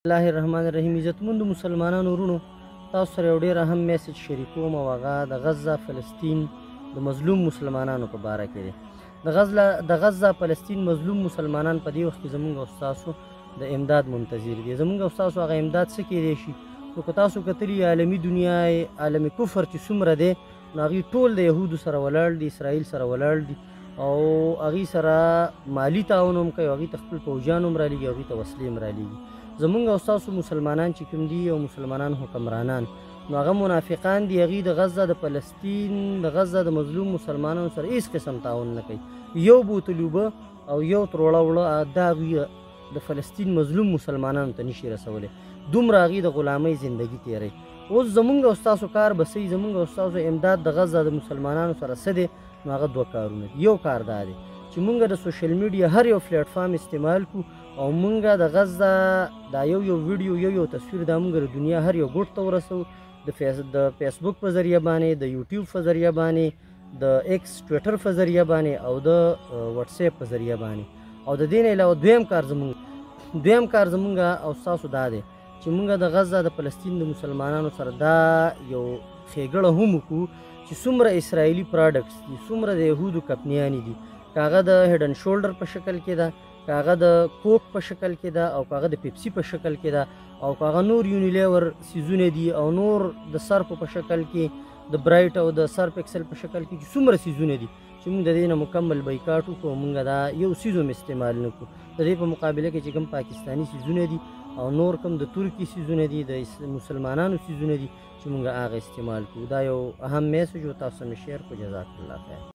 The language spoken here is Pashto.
الله الرحمن الرحیم. عزتمندو مسلمانانو ورونو، تاسو سره یو ډېر اهم میسج شریکوم او هغه د غزه فلسطین د مظلوم مسلمانانو په باره کې دی. د غزه فلسطین مظلوم مسلمانان په دې وخت کې زموږ او ستاسو د امداد منتظر دي. زموږ او ستاسو هغه امداد څه کیدی شي؟ نو که تاسو کتلي عالمي دنیا عالمي کفر چې څومره دی، نو هغوی ټول د یهودو سره ولاړ دي، اسرائیل سره ولاړ دي او هغوی سره مالي تعاون هم کوي، هغوی ته خپل پوځیان هم رالیږي، هغوی ته وسلې هم رالیږي. زمونږ او ستاسو مسلمانان چې کوم دي او مسلمانان حکمرانان، نو هغه منافقان دي. هغوی د غزه د فلسطین د غزه د مظلوم مسلمانانو سره هېڅ قسم تعاون نه کوي. یو بوتل اوبه او یو تروړه وړه دا هغوی د فلسطین مظلوم مسلمانانو ته نشي رسولی. دومره هغوی د غلامۍ زندګي تېروي. اوس زمونږ او ستاسو کار به څه وي؟ زمونږ او ستاسو امداد د غزه د مسلمانانو سره څه دی؟ نو هغه دوه کارونه دي. یو کار دا دی چې مونږ د سوشل میډیا هر یو پلیټ فارم استعمال کړو او مونږ د غزه دا یو ویډیو یو تصویر دا مونږ د دنیا هر یو ګوټ ته ورسوو، د فیسبوک په ذریعه باندې، د یوټیوب په ذریعه باندې، د ایکس ټویټر په ذریعه باندې او د واتساپ په ذریعه باندې. او د دې نه علاوه دویم کار زمونږ او ستاسو دا دی چې مونږ د غزه د فلسطین د مسلمانانو سره دا یو ښېګړه هم وکړو چې څومره اسرائیلي پراډکټس دي، څومره د یهودو کمپنیانې دي، که هغه د هیډ اینډ شولډر په شکل کې ده، که هغه د کوک په شکل کې ده، او که هغه د پیپسي په شکل کې ده، او که هغه نور یونیلیور سیزونه دي، او نور د سرپو په شکل کې د برایټ او د سرپ ایکسل په شکل کې چې څومره سیزونه دي چې موږ د دې نه مکمل بایکاټ وکړو. موږ دا یو سیز هم استعمال نه کړو. د دې په مقابله کې چې کوم پاکستاني سیزونه دي او نور کوم د ترکي سیزونه دي، د مسلمانانو سیزونه دي، چې موږ هغه استعمال کړو. دا یو اهم میسج و، تاسو مې شیر کړو. جزاک الله خیر.